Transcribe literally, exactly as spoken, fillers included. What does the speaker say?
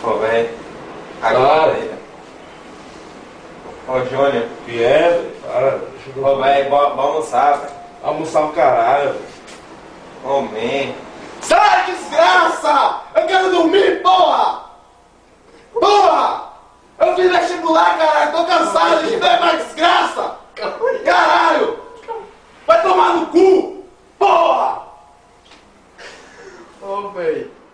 Ô, velho. Agora aí. Ô, Júnior. Que é, velho? Para, deixa eu... Ô, velho, bora almoçar, velho. Almoçar o caralho, velho. Ô, man. Sai, desgraça! Eu quero dormir, porra! Porra! Eu fiz vestibular, caralho, tô cansado de ver mais desgraça! Caralho! Vai tomar no cu! Porra! Ô, velho.